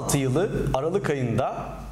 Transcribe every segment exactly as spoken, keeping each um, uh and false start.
altı yılı Aralık ayında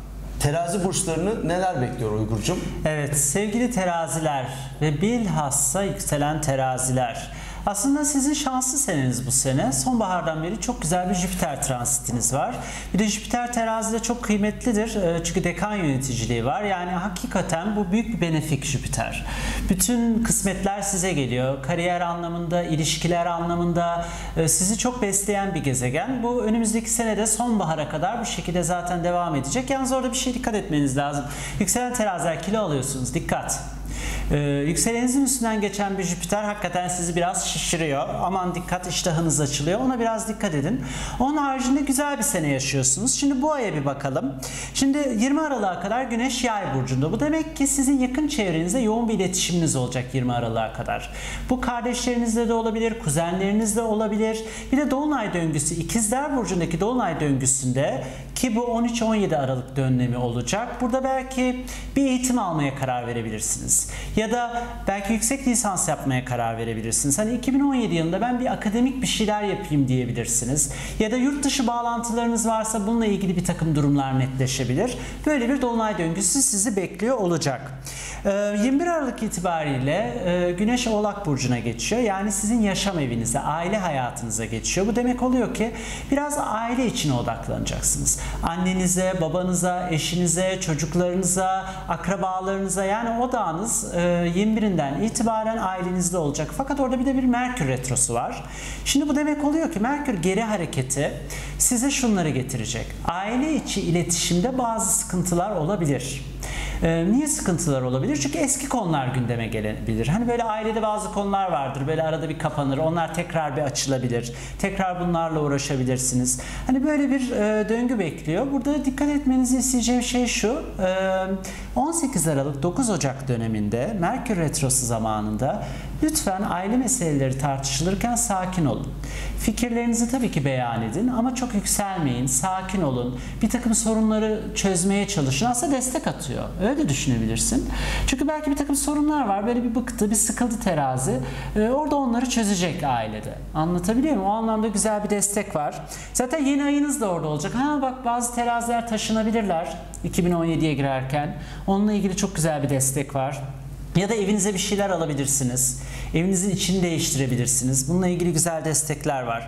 terazi burçlarını neler bekliyor Uygurcuğum? Evet sevgili teraziler ve bilhassa yükselen teraziler. Aslında sizin şanslı seneniz bu sene. Sonbahardan beri çok güzel bir Jüpiter transitiniz var. Bir de Jüpiter terazide çok kıymetlidir. Çünkü dekan yöneticiliği var. Yani hakikaten bu büyük bir benefik Jüpiter. Bütün kısmetler size geliyor. Kariyer anlamında, ilişkiler anlamında sizi çok besleyen bir gezegen. Bu önümüzdeki senede sonbahara kadar bu şekilde zaten devam edecek. Yalnız orada bir şey dikkat etmeniz lazım. Yükselen teraziler kilo alıyorsunuz. Dikkat. Ee, yükselenizin üstünden geçen bir Jüpiter hakikaten sizi biraz şişiriyor. Aman dikkat, iştahınız açılıyor. Ona biraz dikkat edin. Onun haricinde güzel bir sene yaşıyorsunuz. Şimdi bu aya bir bakalım. Şimdi yirmi Aralık'a kadar Güneş Yay burcunda. Bu demek ki sizin yakın çevrenizde yoğun bir iletişiminiz olacak yirmi Aralık'a kadar. Bu kardeşlerinizle de olabilir, kuzenlerinizle olabilir. Bir de Dolunay döngüsü, İkizler burcundaki Dolunay döngüsünde ki bu on üç on yedi Aralık dönemi olacak. Burada belki bir eğitim almaya karar verebilirsiniz. Ya da belki yüksek lisans yapmaya karar verebilirsiniz. Hani iki bin on yedi yılında ben bir akademik bir şeyler yapayım diyebilirsiniz. Ya da yurt dışı bağlantılarınız varsa bununla ilgili bir takım durumlar netleşebilir. Böyle bir dolunay döngüsü sizi bekliyor olacak. yirmi bir Aralık itibariyle Güneş Oğlak Burcu'na geçiyor. Yani sizin yaşam evinize, aile hayatınıza geçiyor. Bu demek oluyor ki biraz aile içine odaklanacaksınız. Annenize, babanıza, eşinize, çocuklarınıza, akrabalarınıza, yani odağınız yirmi birinden itibaren ailenizde olacak. Fakat orada bir de bir Merkür Retrosu var. Şimdi bu demek oluyor ki Merkür geri hareketi size şunları getirecek. Aile içi iletişimde bazı sıkıntılar olabilir. Ee, niye sıkıntılar olabilir? Çünkü eski konular gündeme gelebilir. Hani böyle ailede bazı konular vardır. Böyle arada bir kapanır. Onlar tekrar bir açılabilir. Tekrar bunlarla uğraşabilirsiniz. Hani böyle bir e, döngü bekliyor. Burada dikkat etmenizi isteyeceğim şey şu. E, on sekiz Aralık dokuz Ocak döneminde Merkür Retrosu zamanında lütfen aile meseleleri tartışılırken sakin olun. Fikirlerinizi tabii ki beyan edin ama çok yükselmeyin. Sakin olun. Bir takım sorunları çözmeye çalışın. Aslında destek atıyor. Öyle düşünebilirsin. Çünkü belki bir takım sorunlar var. Böyle bir bıktı, bir sıkıldı terazi. Ee, orada onları çözecek ailede. Anlatabiliyor muyum? O anlamda güzel bir destek var. Zaten yeni ayınız da orada olacak. Ha bak, bazı teraziler taşınabilirler iki bin on yediye girerken. Onunla ilgili çok güzel bir destek var. Ya da evinize bir şeyler alabilirsiniz. Evinizin içini değiştirebilirsiniz. Bununla ilgili güzel destekler var.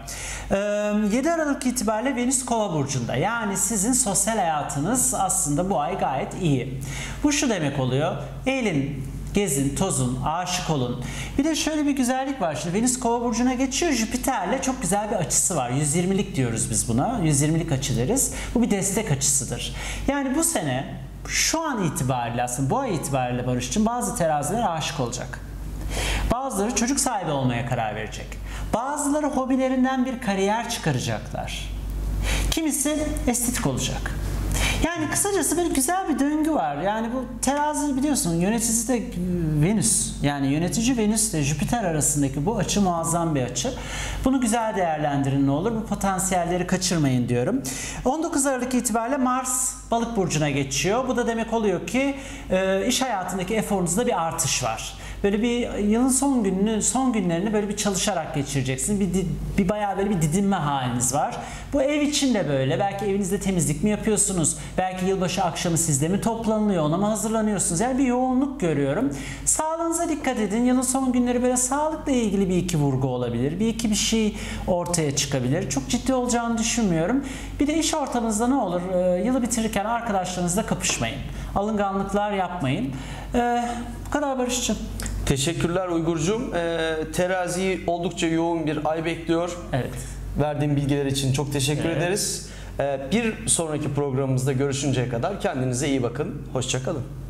yedi Aralık itibariyle Venüs Kova burcunda. Yani sizin sosyal hayatınız aslında bu ay gayet iyi. Bu şu demek oluyor. Eğlenin, gezin, tozun, aşık olun. Bir de şöyle bir güzellik var. Şimdi Venüs Kova burcuna geçiyor. Jüpiter'le çok güzel bir açısı var. yüz yirmilik diyoruz biz buna. yüz yirmilik açı deriz. Bu bir destek açısıdır. Yani bu sene, şu an itibariyle, aslında bu ay itibariyle Barış'cığım, bazı teraziler aşık olacak. Bazıları çocuk sahibi olmaya karar verecek. Bazıları hobilerinden bir kariyer çıkaracaklar. Kimisi estetik olacak. Yani kısacası böyle güzel bir döngü var. Yani bu terazi biliyorsun yöneticisi de Venüs. Yani yönetici Venüs ile Jüpiter arasındaki bu açı muazzam bir açı. Bunu güzel değerlendirin ne olur. Bu potansiyelleri kaçırmayın diyorum. on dokuz Aralık itibariyle Mars Balık burcuna geçiyor. Bu da demek oluyor ki iş hayatındaki eforunuzda bir artış var. Böyle bir yılın son gününü, son günlerini böyle bir çalışarak geçireceksiniz. Bir, bir bayağı böyle bir didinme haliniz var. Bu ev için de böyle. Belki evinizde temizlik mi yapıyorsunuz? Belki yılbaşı akşamı sizde mi toplanılıyor? Ona mı hazırlanıyorsunuz? Yani bir yoğunluk görüyorum. Sağlığınıza dikkat edin. Yılın son günleri böyle sağlıkla ilgili bir iki vurgu olabilir. Bir iki bir şey ortaya çıkabilir. Çok ciddi olacağını düşünmüyorum. Bir de iş ortamınızda ne olur? Yılı bitirirken arkadaşlarınızla kapışmayın. Alınganlıklar yapmayın. Ee, bu kadar Barış'cığım. Teşekkürler Uygurcuğum. Ee, teraziyi oldukça yoğun bir ay bekliyor. Evet. Verdiğin bilgiler için çok teşekkür Evet. ederiz. Ee, bir sonraki programımızda görüşünceye kadar kendinize iyi bakın. Hoşça kalın.